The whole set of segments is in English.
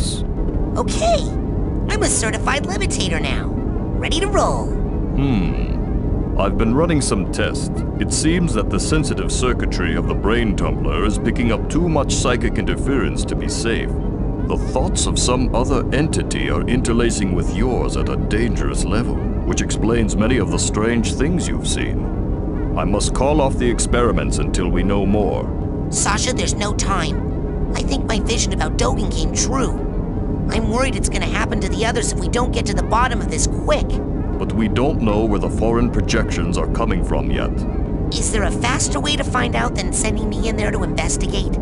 Yes. Okay. I'm a certified levitator now. Ready to roll. I've been running some tests. It seems that the sensitive circuitry of the brain tumbler is picking up too much psychic interference to be safe. The thoughts of some other entity are interlacing with yours at a dangerous level, which explains many of the strange things you've seen. I must call off the experiments until we know more. Sasha, there's no time. I think my vision about Dogen came true. I'm worried it's gonna happen to the others if we don't get to the bottom of this quick. But we don't know where the foreign projections are coming from yet. Is there a faster way to find out than sending me in there to investigate?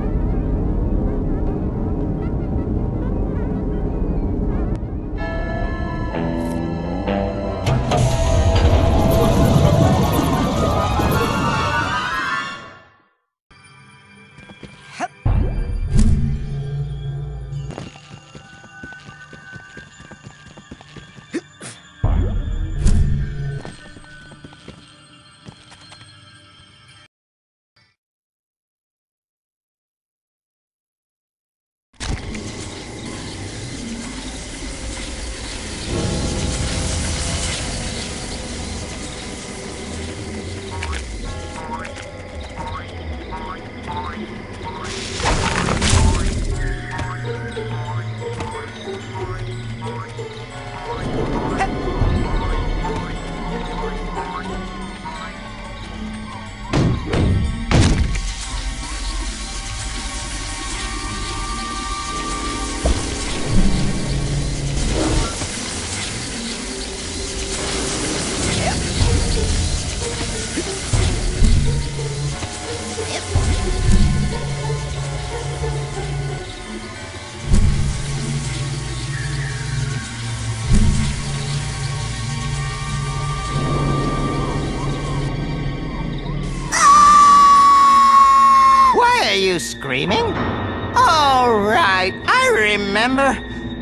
Why are you screaming? All right, I remember.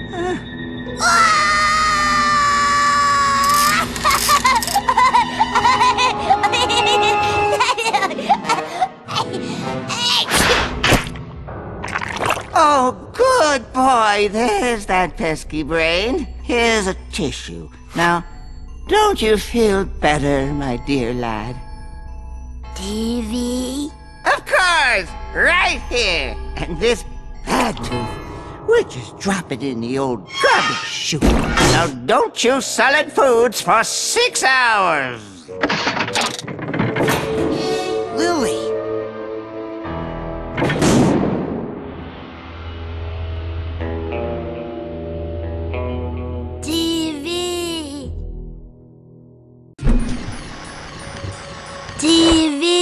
Oh, good boy. There's that pesky brain. Here's a tissue. Now, don't you feel better, my dear lad? TV? Of course! Right here! And this bad tooth, we'll just drop it in the old garbage chute. Now don't chew solid foods for 6 hours! Lily! TV! TV!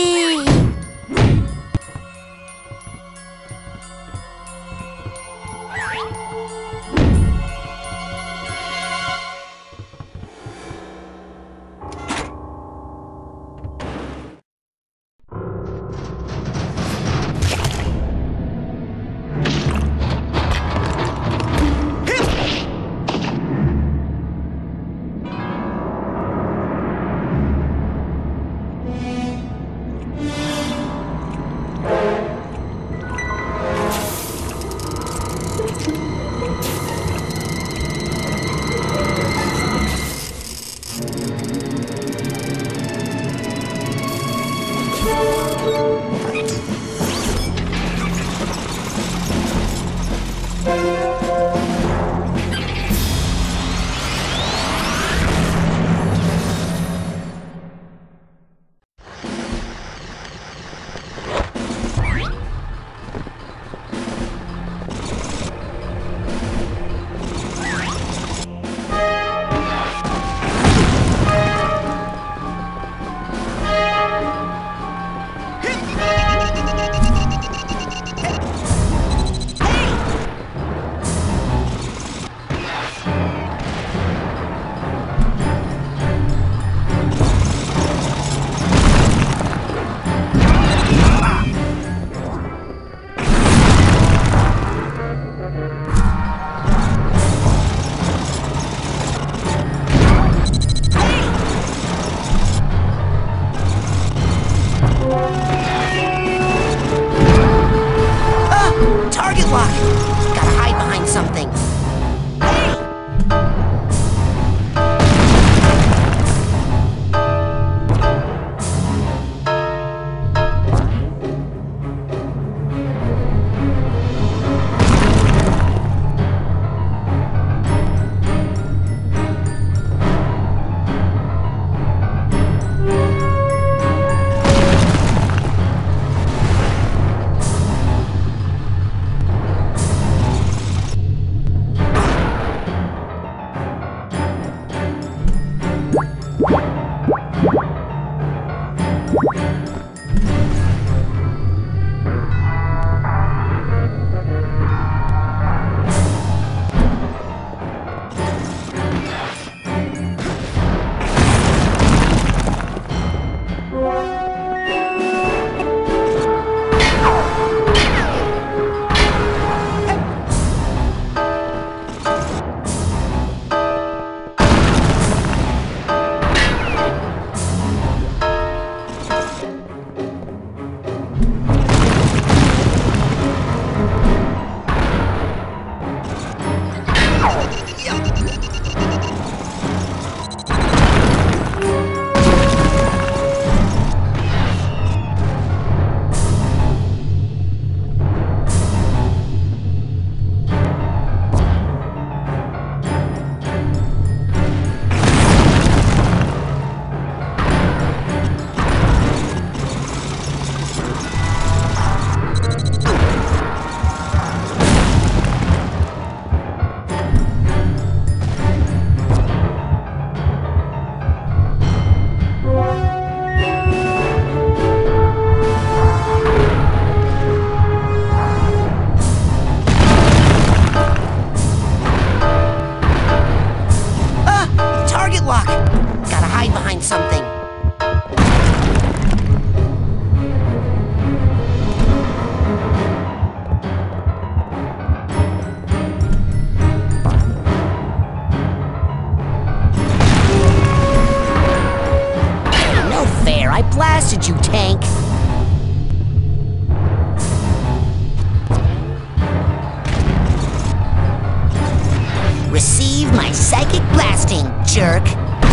jerk.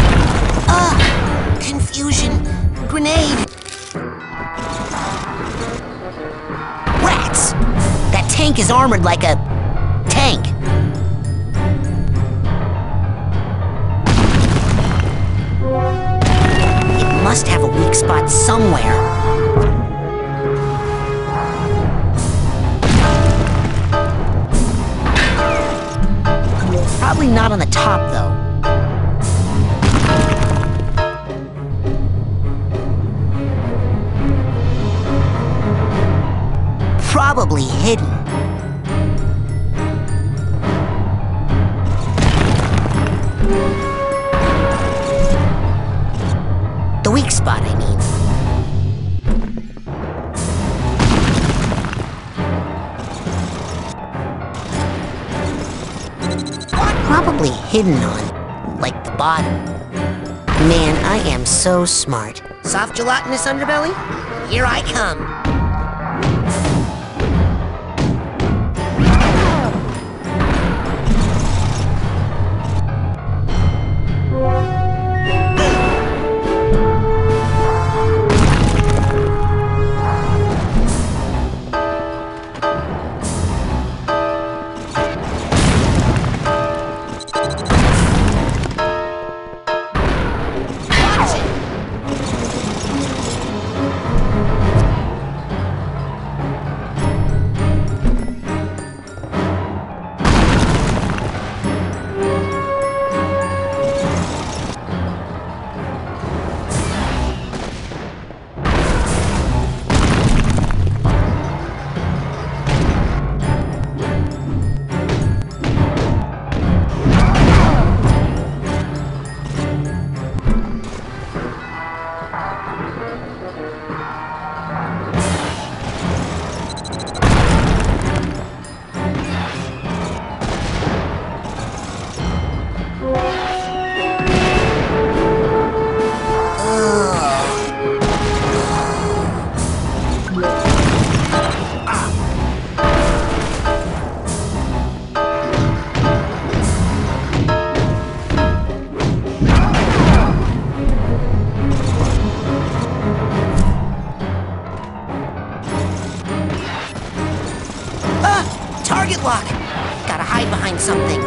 Confusion. Grenade. Rats! That tank is armored like a tank. It must have a weak spot somewhere. Probably not on the top, though. Probably hidden. The weak spot, I mean. Probably hidden on, like, the bottom. Man, I am so smart. Soft gelatinous underbelly? Here I come. Target lock! Gotta hide behind something.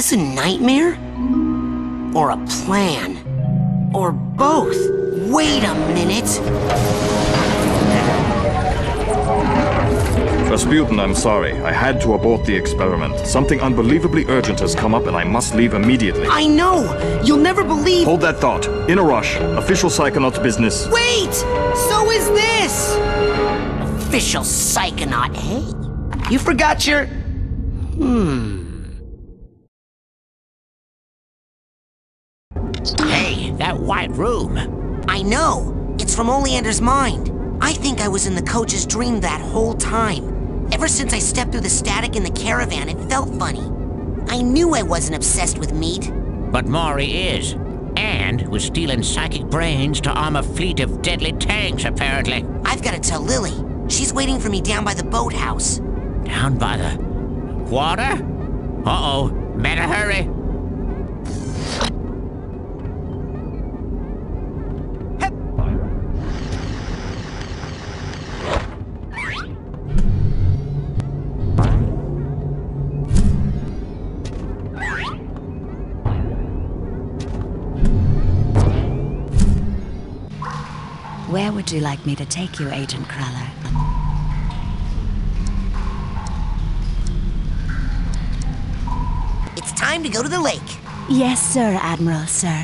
this a nightmare? Or a plan? Or both? Wait a minute! Rasputin, I'm sorry. I had to abort the experiment. Something unbelievably urgent has come up and I must leave immediately. I know! You'll never believe— Hold that thought. In a rush. Official Psychonauts business. Wait! So is this! Official Psychonaut, eh? You forgot your... Hey, that white room. I know! It's from Oleander's mind. I think I was in the coach's dream that whole time. Ever since I stepped through the static in the caravan, it felt funny. I knew I wasn't obsessed with meat. But Maury is. And was stealing psychic brains to arm a fleet of deadly tanks, apparently. I've got to tell Lily. She's waiting for me down by the boathouse. Down by the water? Uh-oh, better hurry. Where would you like me to take you, Agent Cruller? It's time to go to the lake. Yes, sir, Admiral, sir.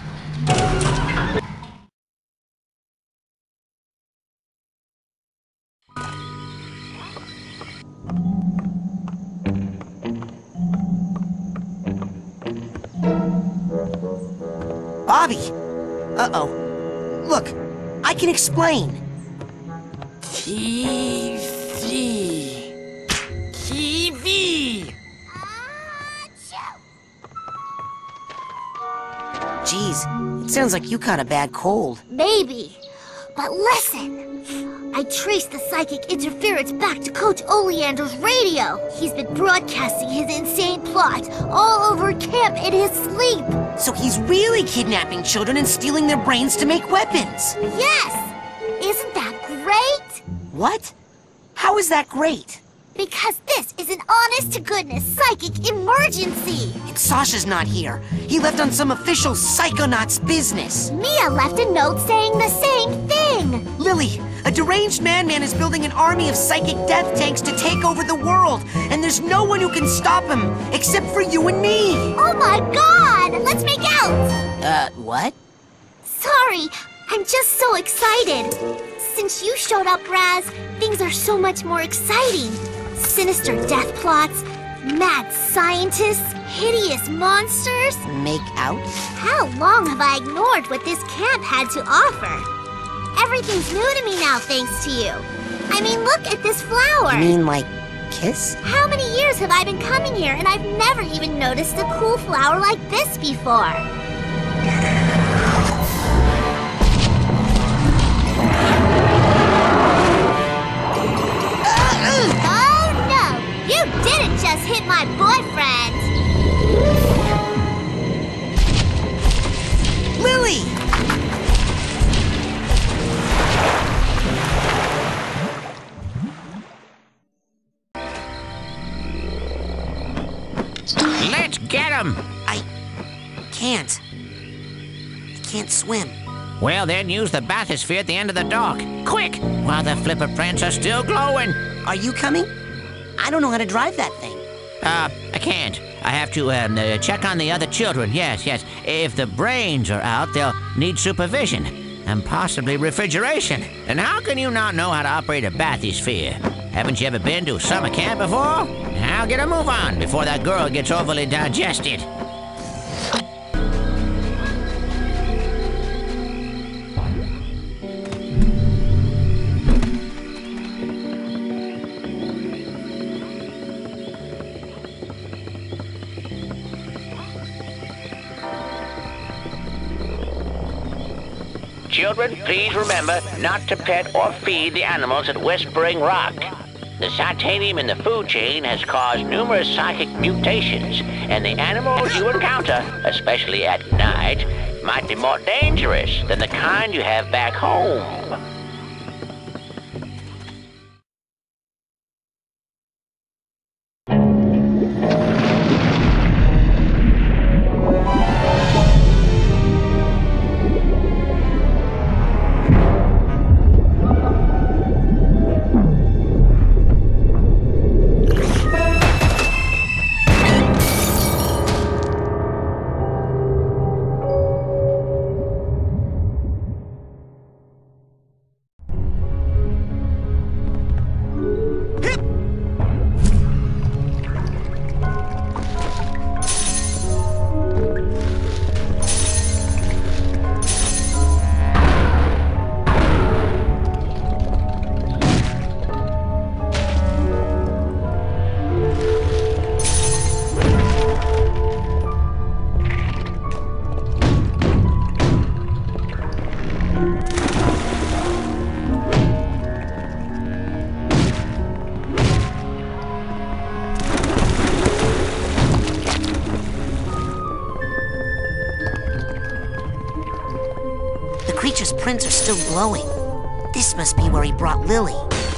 Bobby! Uh-oh. Look, I can explain. TV. Geez, it sounds like you caught a bad cold. Maybe. But listen. I traced the psychic interference back to Coach Oleander's radio. He's been broadcasting his insane plot all over camp in his sleep. So he's really kidnapping children and stealing their brains to make weapons. Yes! Isn't that great? What? How is that great? Because this is an honest-to-goodness psychic emergency. And Sasha's not here. He left on some official Psychonauts business. Mia left a note saying the same thing. Lily, a deranged madman is building an army of psychic death tanks to take over the world. And there's no one who can stop him, except for you and me. Oh my god! Let's make out! What? Sorry, I'm just so excited. Since you showed up, Raz, things are so much more exciting. Sinister death plots, mad scientists, hideous monsters. Make out? How long have I ignored what this camp had to offer? Everything's new to me now, thanks to you. I mean, look at this flower. You mean like kiss? How many years have I been coming here and I've never even noticed a cool flower like this before? Oh no! You didn't just hit my boyfriend! Lily! Let's get him! I can't. I can't swim. Well, then use the bathysphere at the end of the dock. Quick! While the flipper prints are still glowing. Are you coming? I don't know how to drive that thing. I can't. I have to check on the other children. Yes. If the brains are out, they'll need supervision and possibly refrigeration. And how can you not know how to operate a bathysphere? Haven't you ever been to summer camp before? Now get a move on before that girl gets overly digested. Children, please remember not to pet or feed the animals at Whispering Rock. The titanium in the food chain has caused numerous psychic mutations, and the animals you encounter, especially at night, might be more dangerous than the kind you have back home. creature's prints are still glowing. This must be where he brought Lily.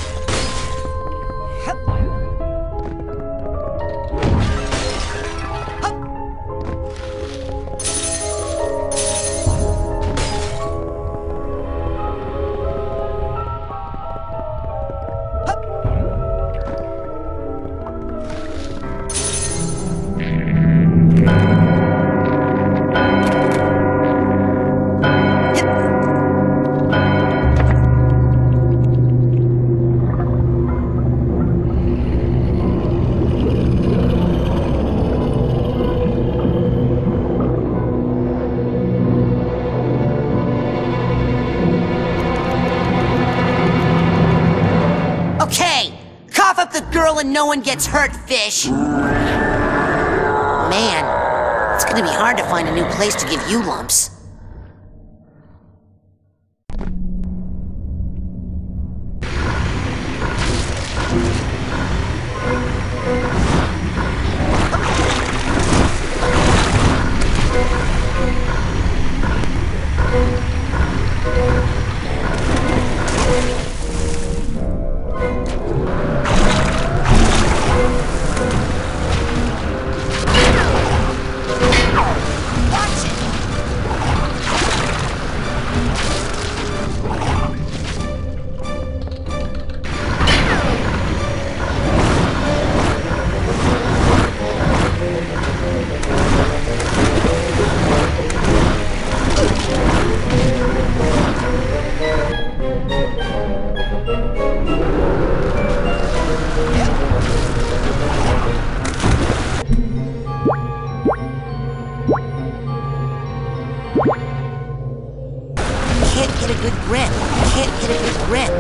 Okay, cough up the girl and no one gets hurt, fish. Man, it's gonna be hard to find a new place to give you lumps. Can't get a good grip. Can't get a good grip.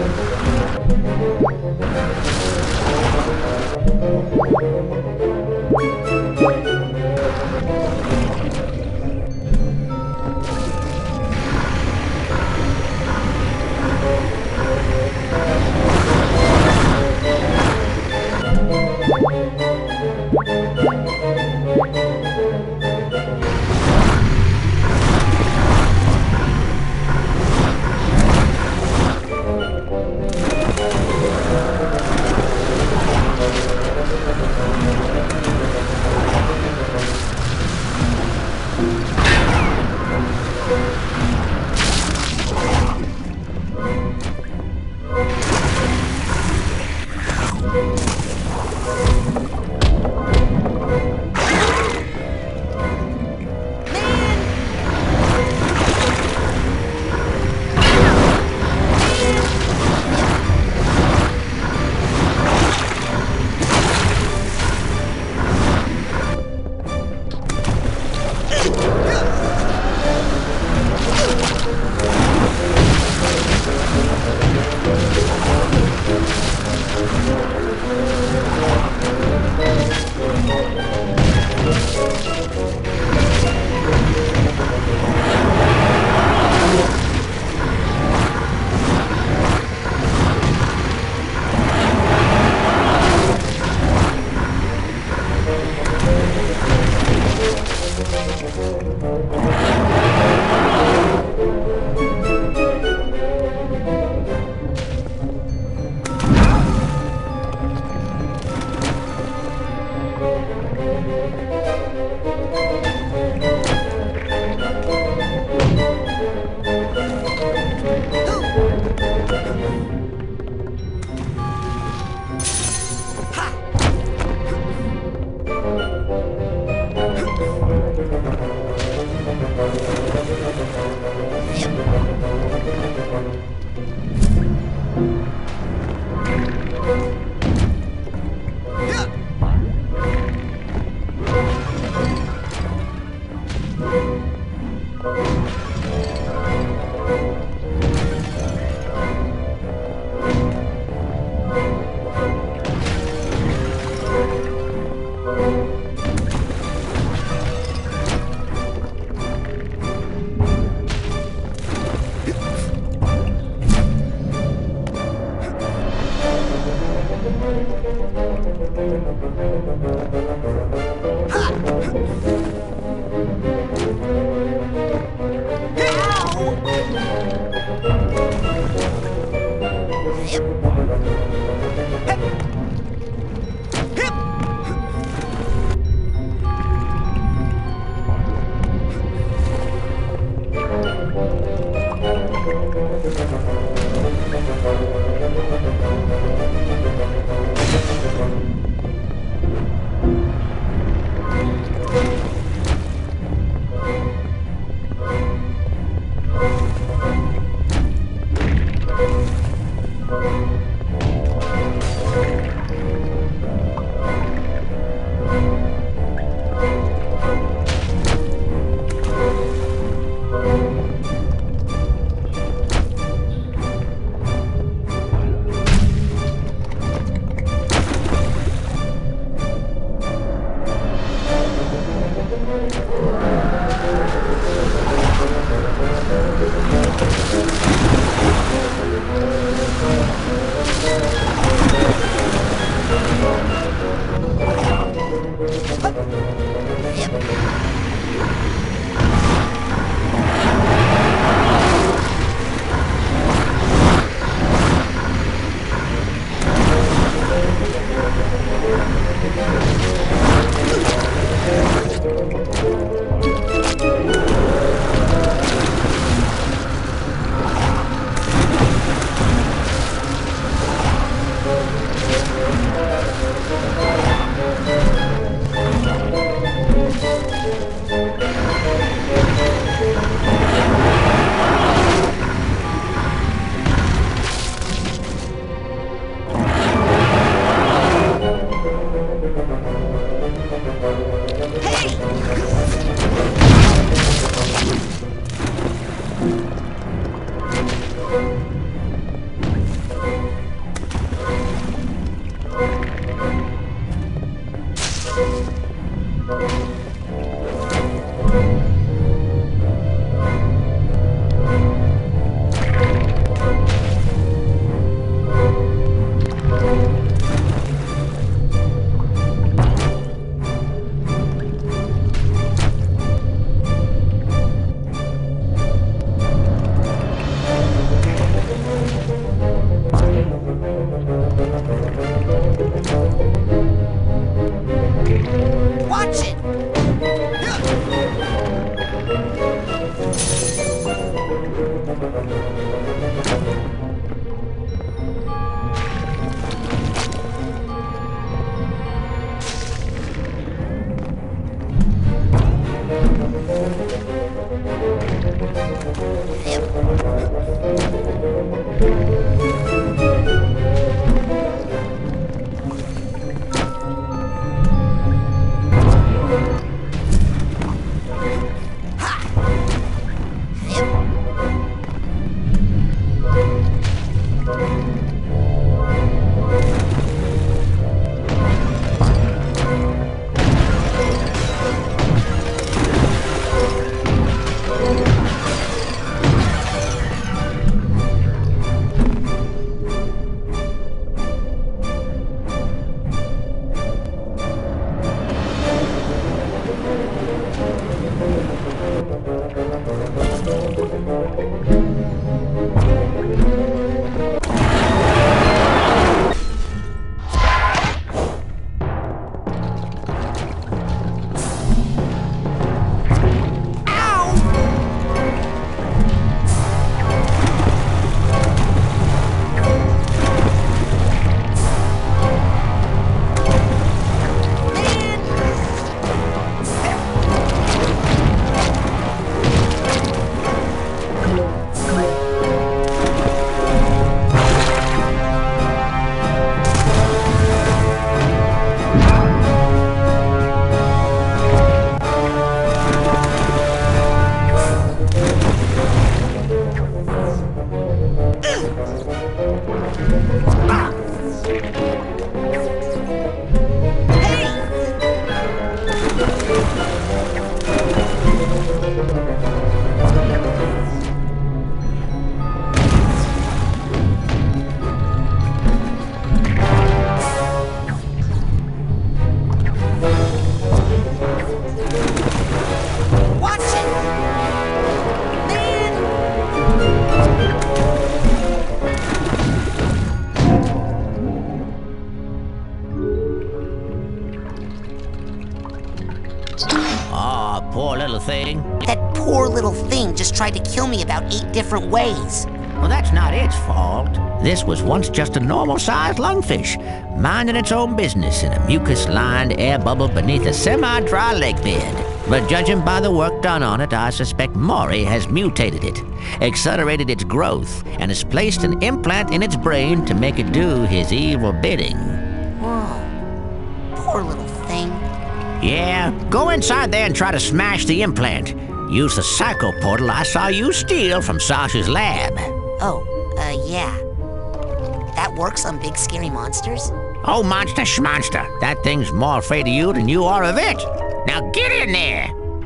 tried to kill me about 8 different ways. Well, that's not its fault. This was once just a normal-sized lungfish, minding its own business in a mucus-lined air bubble beneath a semi-dry lake bed. But judging by the work done on it, I suspect Maury has mutated it, accelerated its growth, and has placed an implant in its brain to make it do his evil bidding. Whoa. Poor little thing. Yeah, go inside there and try to smash the implant. Use the psycho portal I saw you steal from Sasha's lab. Oh, yeah. That works on big scary monsters? Oh, monster schmonster. That thing's more afraid of you than you are of it. Now get in there!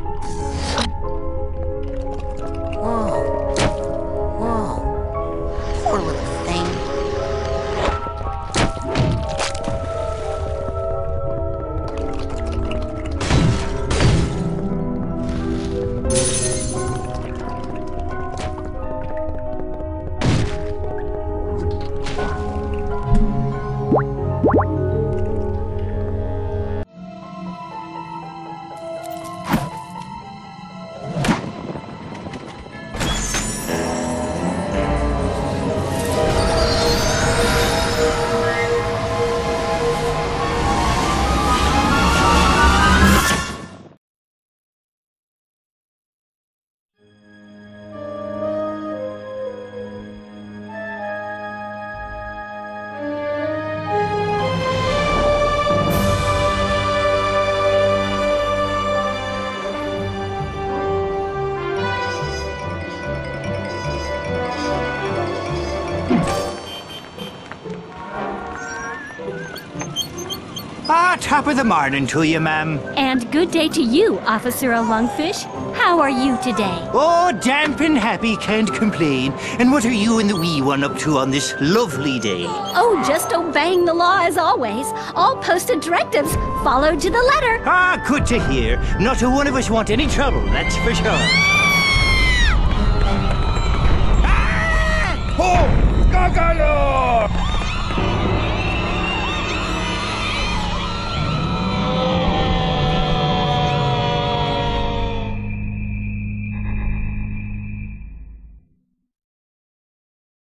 Whoa. Whoa. Poor little thing. Top of the morning to you, ma'am. And good day to you, Officer Lungfish. How are you today? Oh, damp and happy, can't complain. And what are you and the wee one up to on this lovely day? Oh, just obeying the law as always. All posted directives followed to the letter. Ah, good to hear. Not a one of us want any trouble, that's for sure.